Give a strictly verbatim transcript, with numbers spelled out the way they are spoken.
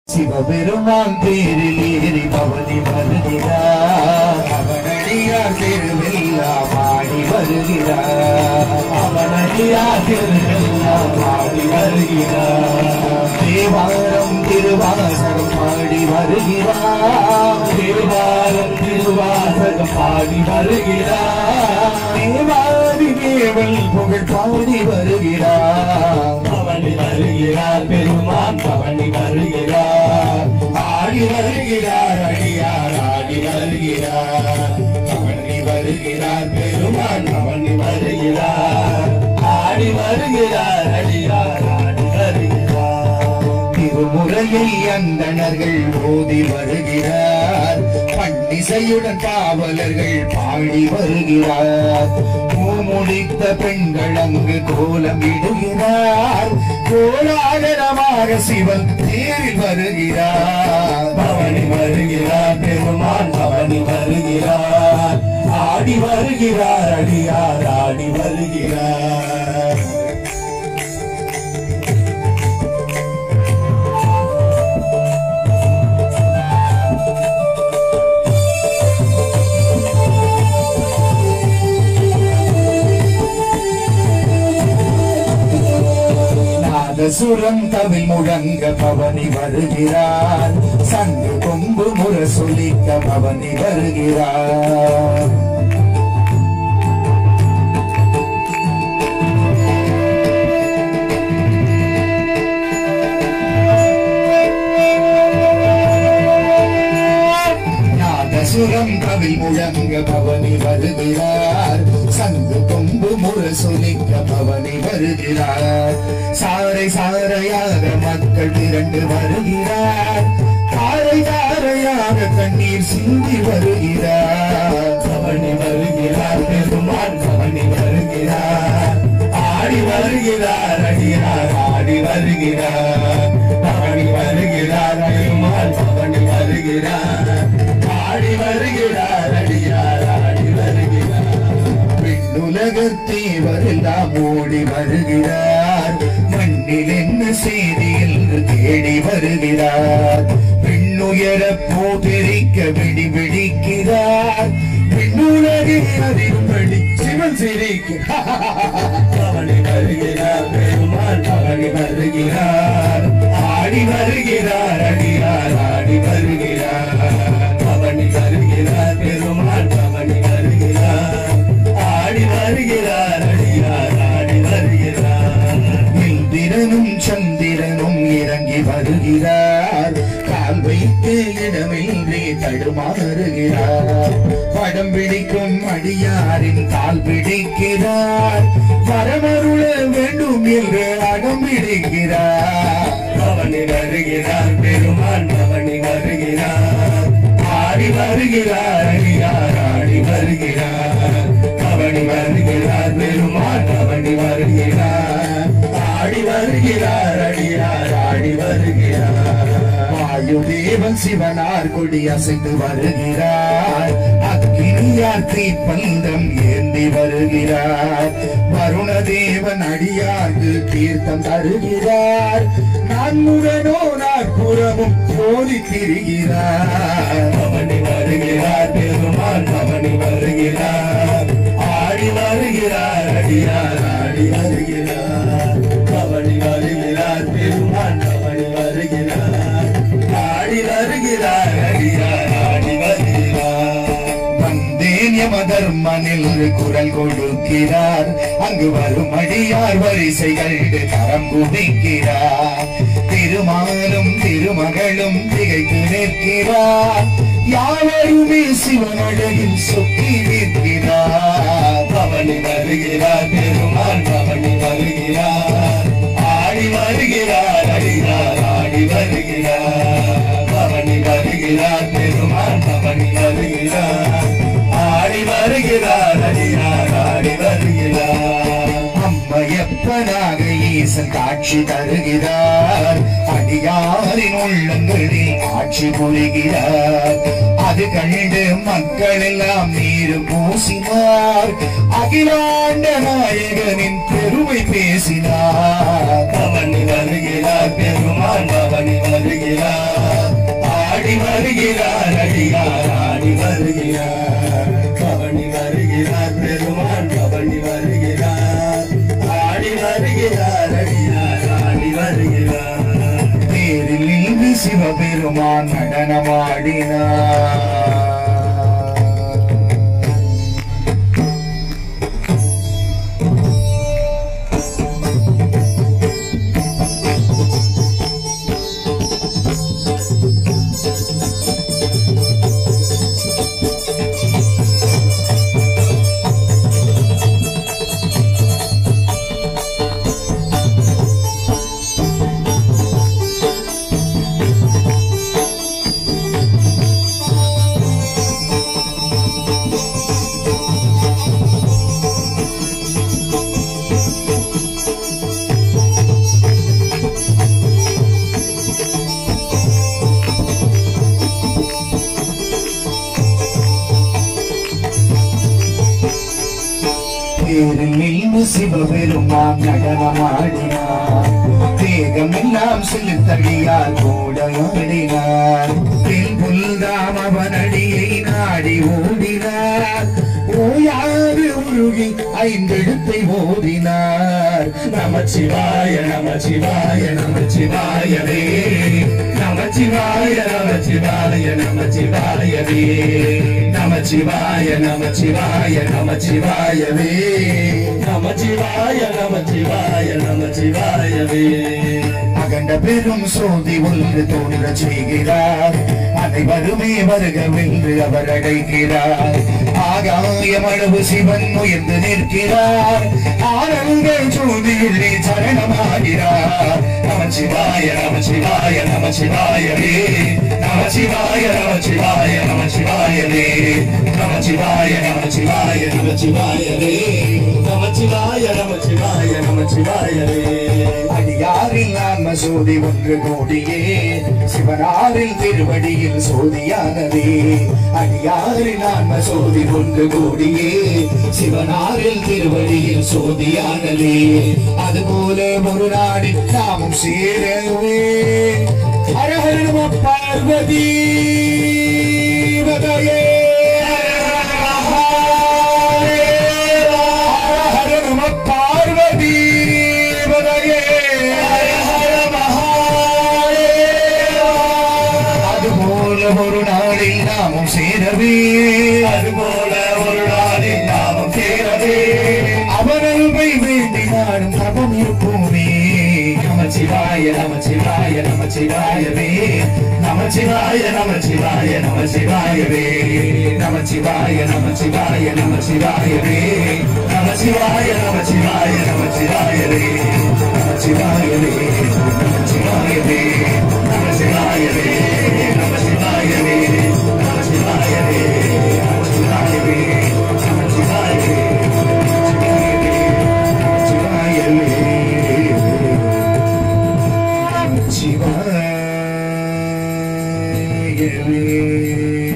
சிவபெருமான் தேரில் ஏறி பவனி வருகிறார். அவனடியார் திருவெல்லாம் ஆடி வருகிறார். அவனடியார் திருவெல்லாம் ஆடி வருகிறார். தேவாரம் திருவாசகம் பாடி வருகிறார். தேவாரம் திருவாசகம் பாடி வருகிறார். தேவாதி தேவல் புகழ் பாடி வருகிறார். பவனி வருகிறார் பெருமான் பவனி வருகிறார். ஆடி வருகிறார் அடியார் ஆடி வருகிறார். பவனி வருகிறார் பெருமான் பவனி வருகிறார். ஆடி வருகிறார் அடியார் ஆடி வருகிறார். திருமுறையை அந்தணர்கள் ஓதி வருகிறார். பன்னிசையுடன் காவலர்கள் பாடி வருகிறார். பூமுடித்த பெண்கள் அங்கு கோலம் இடுகிறார். கோலாகலமாக சிவன் தேரில் வருகிறார். பவனி வருகிறார் பெருமான் பவனி வருகிறார். ஆடி வருகிறார் அடியார் ஆடி வருகிறார். சுரம் தமிழ் முழங்க பவனி வருகிறார். சங்கு கொம்பு முரசொலிக்க பவனி வருகிறார். சுரம் கவி முழங்க பவனி வருகிறார். சங்கு கொம்பு முரசொலிக்க பவனி வருகிறார். சாரை சாரையாக மக்கள் திரண்டு வருகிறார். தாரை தாரையாக கண்ணீர் சிந்தி வருகிறார். பவனி வருகிறார் பெருமான் பவனி வருகிறார். ஆடி வருகிறார் அடியார் ஆடி வருகிறார். பவனி வருகிறார் பெருமான் பவனி வருகிறார். ஆடி வருகிறார் அடியார் ஆடி வருகிறார். விண்ணுலகத்தேவரெல்லாம் ஓடி வருகிறார். மண்ணில் என்ன செய்தி என்று தேடி வருகிறார். விண்ணுயர போதெரிக்க விடி விடிக்கிறார். விண்ணுலகை அறிவுபடி சிவன் சிரிக்க பவனி வருகிறார் பெருமான் பவனி வருகிறார். ஆடி வருகிறார் அடியார் ஆடி வருகிறார். பவனி வருகிறார் பெருமான் பவனி வருகிறார். ஆடி வருகிறார் அடியார் ஆடி வருகிறார். இந்திரனும் சந்திரனும் இறங்கி வருகிறார். கால் வைத்து இடமின்றி தடுமாறுகிறார். படம் பிடிக்கும் அடியாரின் கால் பிடிக்கிறார். வரமருள வேண்டும் என்று அடம் பிடிக்கிறார். பவனி வருகிறார் பெருமான் பவனி வருகிறார். ஆடி வருகிறார் அடியார் ஆடி வருகிறார். பவனி வருகிறார் பெருமான் பவனி வருகிறார். ஆடி வருகிறார் அடியார் ஆடி வருகிறார். வாயு தேவன் சிவனார் கொடி அசைத்து வருகிறார். அக்கினியார் தீப்பந்தம் ஏந்தி வருகிறார். வருண தேவன் அடியார்க்கு தீர்த்தம் தருகிறார். நான்முகனோ நாற்புறமும் போதி திரிகிறார். பவனி வருகிறார் பெருமான் பவனி வருகிறார். ஆடி வருகிறார் அடியார் ஆடி வருகிறார். பவனி வருகிறார் பெருமான் பவனி வருகிறார். ஆடி வருகிறார் அடியார் ஆடி வருகிறார். வந்தேன் யம தர்மனில் குரல் கொடுக்கிறார். அங்கு வரும் அடியார் வரிசைகள் கரம் குவிக்கிறார். திருமாலும் திருமகளும் திகைத்து நிற்கிறார். யாவருமே சிவனழகில் சொக்கி நிற்கிறார். பவனி வருகிறார் பெருமான் பவனி வருகிறார். ஆடி வருகிறார் அடியார் ஆடி வருகிறார். பவனி வருகிறார் பெருமான் பவனி வருகிறார். ஆடி வருகிறார் அடியார் ஆடி வருகிறார். அம்மையப்பனாக ஈசன் காட்சி தருகிறார். அடியாரின் உள்ளங்களில் ஆட்சி புரிகிறார். அது கண்டு மக்கள் எல்லாம் நீர் பூசினார். அகிலாண்ட நாயகனின் பெருமை பேசினார். பவனி வருகிறார் பெருமான் பவனி வருகிறார். வருகிறார் அடியார் ஆடி வருகிறார் பவனி வருகிறார் பெருமான் பவனி வருகிறார் ஆடி வருகிறார் அடியார் ஆடி வருகிறார் தேரில் நின்று சிவபெருமான் நடனமாடினார் சிவபெருமான் நடனமாடினார் தேகமெல்லாம் செலுத்தடியார் கூடமாடினார் பின் புல்தாம் அவனடியை நாடி ஓடினார் ஓயாது உருகி ஐந்தெழுத்தை ஓதினார் நமச்சிவாய நமச்சிவாய நமச்சிவாயவே நமச்சிவாய நமச்சிவாய நமச்சிவாயவே நமச்சிவாய நமச்சிவாய நமச்சிவாயவே நமச்சிவாய நமச்சிவாய நமச்சிவாயவே அகண்ட பெரும் சோதி ஒன்று தோன்ற செய்கிறார் அனைவருமே வருகவென்று அவர் அடைக்கிறார் ஆகாயமளவு சிவன் உயர்ந்து நிற்கிறார் ஆனங்கள் சோதியுள்ளே சரணமாகிறார் நமச்சிவாய நமச்சிவாய நமச்சிவாயவே நமச்சிவாய நமச்சிவாய நமச்சிவாயவே நமச்சிவாய நமச்சிவாய நமச்சிவாயவே நமச்சிவாய நமச்சிவாய நமச்சிவாயவே அடியாரில் ஆன்ம சோதி ஒன்று கோடியே சிவனாரில் திருவடியில் சோதியானதே அடியாரில் ஆன்ம சோதி ஒன்று கோடியே சிவனாரில் திருவடியில் சோதியானதே அதுபோல ஒரு நாடில் நாமும் சேரவே ஹர ஹர நம பார்வதி பதையே ஒரு நாளில் நாமும் சேரவே அதுபோல ஒரு நாளில் நாமும் சேரவே அவரல்வை வேண்டி நாடும் தபம் இருப்போமே நமச்சிவாய நமச்சிவாய நமச்சிவாயவே நமச்சிவாய நமச்சிவாய நமச்சிவாயவே நமச்சிவாய நமச்சிவாய நமச்சிவாயவே நமச்சிவாய நமச்சிவாய நமச்சிவாயவே நமச்சிவாயவே நமச்சிவாயவே நமச்சிவாயவே நமச்சிவாயவே நமச்சிவாயவே நமச்சிவாயவே நமச்சிவாயவே நமச்சிவாயவே